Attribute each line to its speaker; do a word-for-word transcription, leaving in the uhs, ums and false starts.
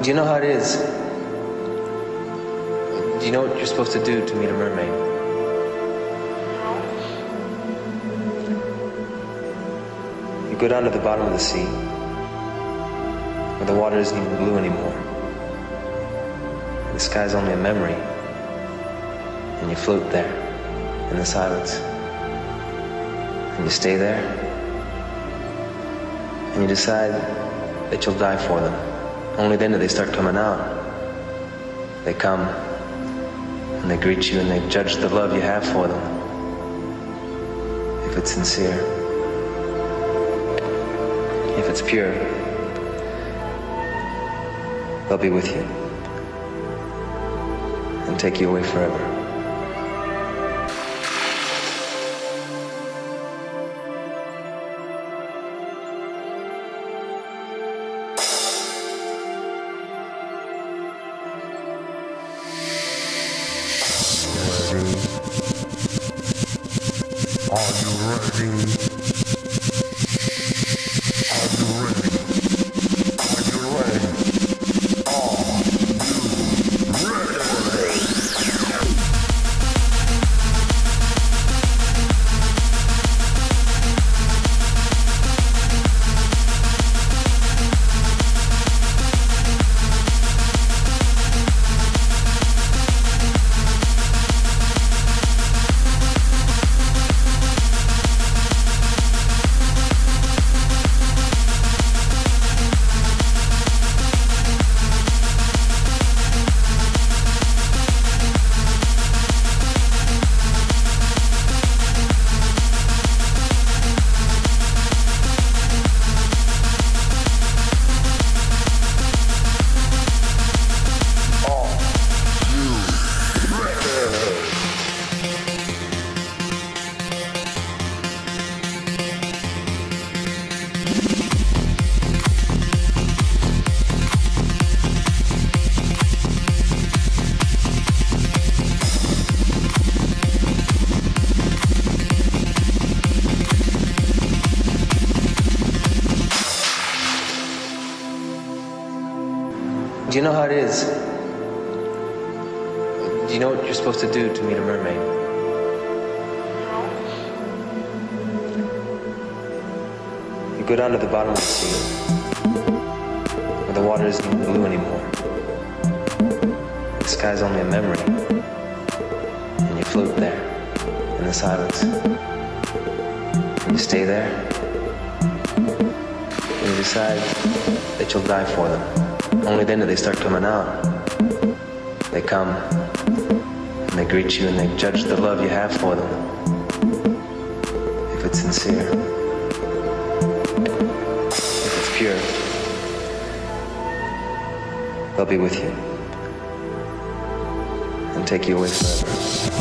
Speaker 1: Do you know how it is? Do you know what you're supposed to do to meet a mermaid? You go down to the bottom of the sea, where the water isn't even blue anymore. The sky's only a memory, and you float there in the silence. And you stay there, and you decide that you'll die for them. Only then do they start coming out. They come, and they greet you, and they judge the love you have for them. If it's sincere, if it's pure, they'll be with you and take you away forever.
Speaker 2: Are you ready? Are you ready? Are you ready? Are you ready?
Speaker 1: Do you know how it is? Do you know what you're supposed to do to meet a mermaid? You go down to the bottom of the sea, where the water isn't even blue anymore. The sky's only a memory, and you float there in the silence. And you stay there, and you decide that you'll die for them. Only then do they start coming out. They come, and they greet you, and they judge the love you have for them. If it's sincere, if it's pure, they'll be with you and take you away forever.